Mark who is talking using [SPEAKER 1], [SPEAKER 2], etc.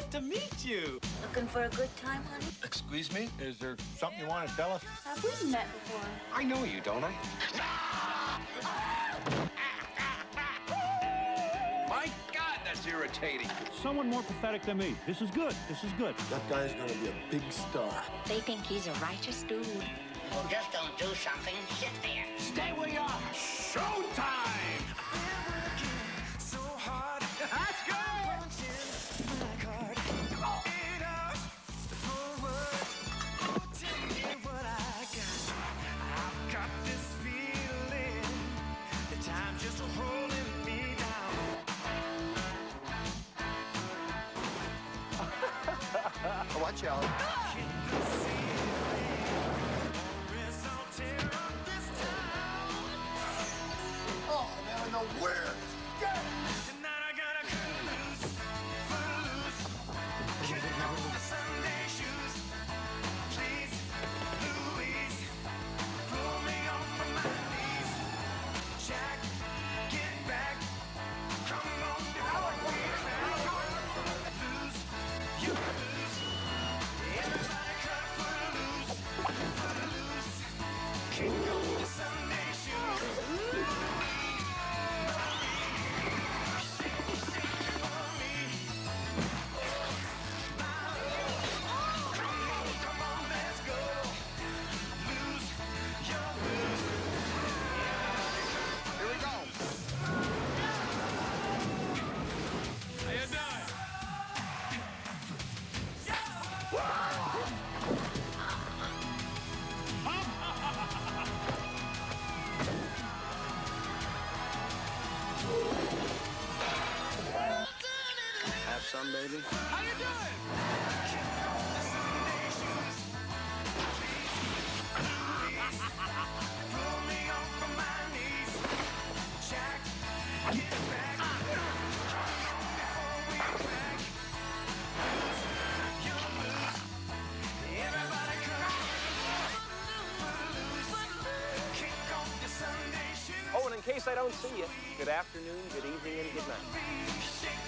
[SPEAKER 1] to meet you.
[SPEAKER 2] Looking for a good time, honey?
[SPEAKER 3] Excuse me? Is there something you want to tell us?
[SPEAKER 2] Have we met before?
[SPEAKER 3] I know you, don't I? My God, that's irritating.
[SPEAKER 4] Someone more pathetic than me. This is good. This is good.
[SPEAKER 5] That guy's gonna be a big star.
[SPEAKER 2] They think he's a righteous dude.
[SPEAKER 6] Well, just don't do something. Sit there.
[SPEAKER 3] Stay where you are. Showtime!
[SPEAKER 7] So hard.
[SPEAKER 3] Let's go!
[SPEAKER 7] Just holding me down.
[SPEAKER 5] Watch out. Oh, man, I know where. Get it.
[SPEAKER 7] Tonight I gotta cut loose, footloose, kick off the Sunday shoes. Please, Louise, pull me off from my knees. Jack, get back, come on, before we crack. Lose, you lose. Everybody cut footloose, footloose, kick off the Sunday shoes.
[SPEAKER 5] Have some, baby.
[SPEAKER 3] How you doing?
[SPEAKER 7] Pull me off from my knees. Jack, get back. Come on before we crack. Lose, you lose. Everybody come loose. Kick off the Sunday shoes.
[SPEAKER 8] Oh, and in case I don't see you, good afternoon, good evening, and good night.
[SPEAKER 7] Shake